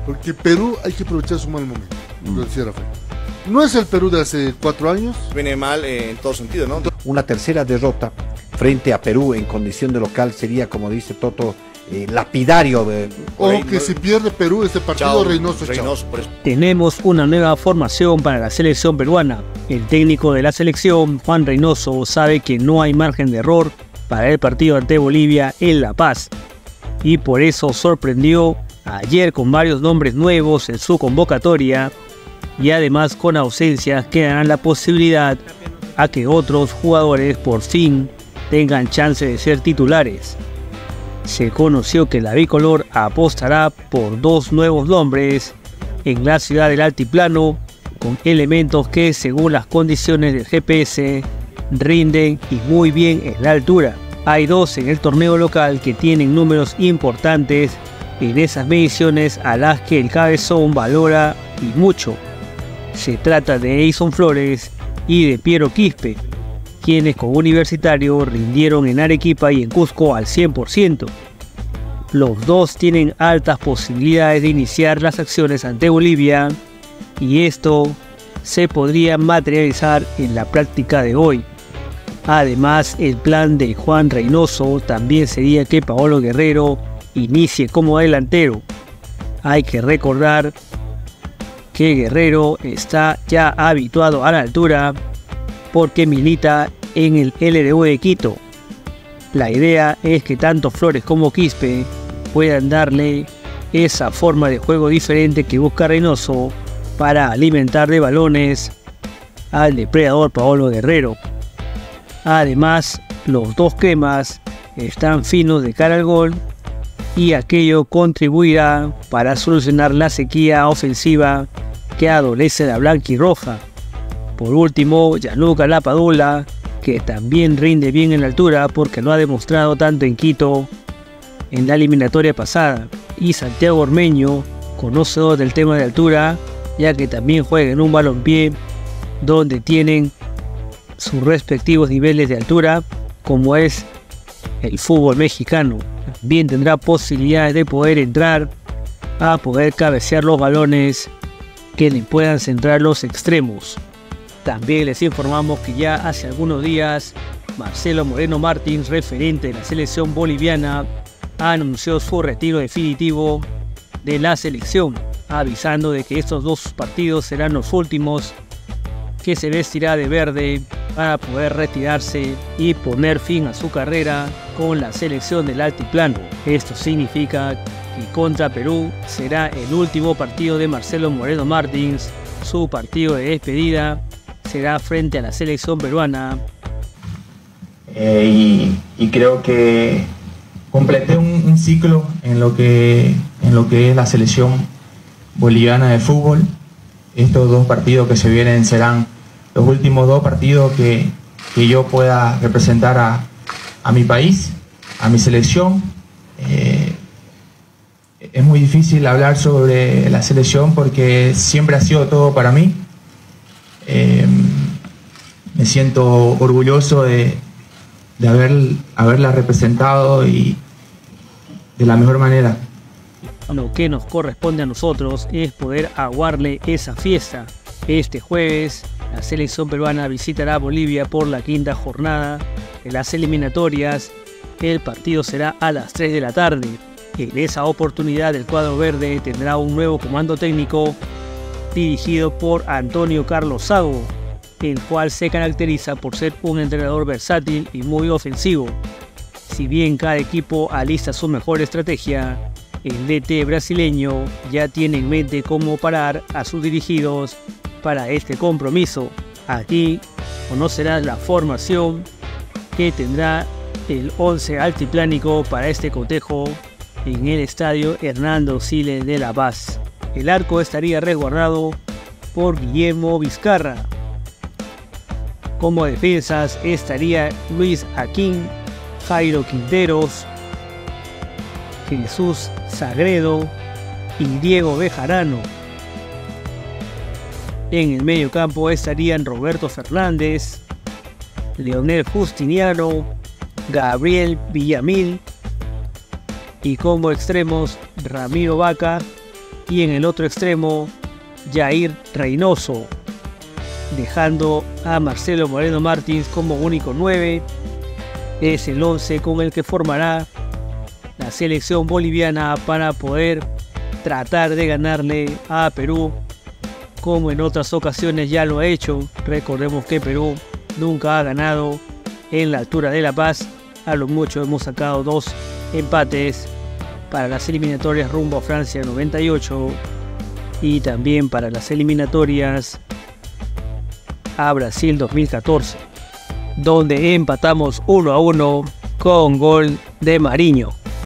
Porque Perú hay que aprovechar su mal momento, lo decía Rafael. No es el Perú de hace 4 años. Viene mal en todo sentido, ¿no? Una tercera derrota frente a Perú en condición de local sería, como dice Toto, lapidario. Ojo que si pierde Perú este partido, Reynoso. Tenemos una nueva formación para la selección peruana. El técnico de la selección, Juan Reynoso, sabe que no hay margen de error para el partido ante Bolivia en La Paz. Y por eso sorprendió ayer con varios nombres nuevos en su convocatoria. Y además con ausencias que darán la posibilidad a que otros jugadores por fin tengan chance de ser titulares. Se conoció que la bicolor apostará por 2 nuevos nombres en la ciudad del altiplano, con elementos que según las condiciones del GPS rinden y muy bien en la altura. Hay 2 en el torneo local que tienen números importantes en esas mediciones a las que el cabezón valora y mucho. Se trata de Eison Flores y de Piero Quispe, quienes con Universitario rindieron en Arequipa y en Cusco al 100%. Los 2 tienen altas posibilidades de iniciar las acciones ante Bolivia y esto se podría materializar en la práctica de hoy. Además, el plan de Juan Reynoso también sería que Paolo Guerrero inicie como delantero. Hay que recordar que Guerrero está ya habituado a la altura porque milita en el LDU de Quito. La idea es que tanto Flores como Quispe puedan darle esa forma de juego diferente que busca Reynoso para alimentar de balones al depredador Paolo Guerrero. Además, los 2 cremas están finos de cara al gol y aquello contribuirá para solucionar la sequía ofensiva que adolece la blanquirroja. Por último, Gianluca Lapadula, que también rinde bien en la altura porque lo ha demostrado tanto en Quito en la eliminatoria pasada, y Santiago Ormeño, conocedor del tema de altura, ya que también juega en un balompié donde tienen sus respectivos niveles de altura, como es el fútbol mexicano. Bien tendrá posibilidades de poder entrar a poder cabecear los balones que le puedan centrar los extremos. También les informamos que ya hace algunos días Marcelo Moreno Martins, referente de la selección boliviana, anunció su retiro definitivo de la selección, avisando de que estos 2 partidos serán los últimos que se vestirá de verde para poder retirarse y poner fin a su carrera con la selección del altiplano. Esto significa que contra Perú será el último partido de Marcelo Moreno Martins. Su partido de despedida será frente a la selección peruana. Y creo que completé un ciclo en lo que es la selección boliviana de fútbol. Estos 2 partidos que se vienen serán los últimos 2 partidos que yo pueda representar a mi país, a mi selección. Es muy difícil hablar sobre la selección porque siempre ha sido todo para mí. Me siento orgulloso de haberla representado y de la mejor manera. Lo que nos corresponde a nosotros es poder aguarle esa fiesta. Este jueves la selección peruana visitará Bolivia por la 5ª jornada de las eliminatorias. El partido será a las 3 de la tarde. En esa oportunidad el cuadro verde tendrá un nuevo comando técnico dirigido por Antonio Carlos Sago, el cual se caracteriza por ser un entrenador versátil y muy ofensivo. Si bien cada equipo alista su mejor estrategia, el DT brasileño ya tiene en mente cómo parar a sus dirigidos para este compromiso. Aquí conocerás la formación que tendrá el 11 altiplánico para este cotejo en el estadio Hernando Siles de La Paz. El arco estaría resguardado por Guillermo Vizcarra. Como defensas estaría Luis Aquín, Jairo Quinteros, Jesús Sagredo y Diego Bejarano. En el medio campo estarían Roberto Fernández, Leonel Justiniano, Gabriel Villamil y como extremos Ramiro Vaca y en el otro extremo Jair Reynoso, dejando a Marcelo Moreno Martins como único 9. Es el 11 con el que formará la selección boliviana para poder tratar de ganarle a Perú, como en otras ocasiones ya lo ha hecho. Recordemos que Perú nunca ha ganado en la altura de La Paz. A lo mucho hemos sacado 2 empates para las eliminatorias rumbo a Francia 98 y también para las eliminatorias a Brasil 2014, donde empatamos 1-1 con gol de Mariño.